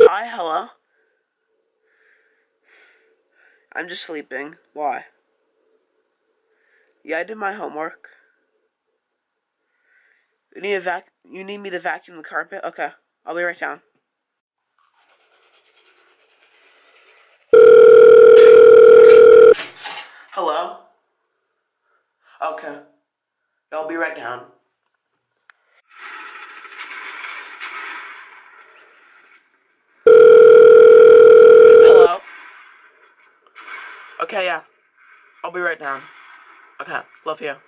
Hi, hello. I'm just sleeping. Why? Yeah, I did my homework. You need me to vacuum the carpet? Okay, I'll be right down. Hello? Okay. I'll be right down. Hello? Okay, yeah. I'll be right down. Okay, love you.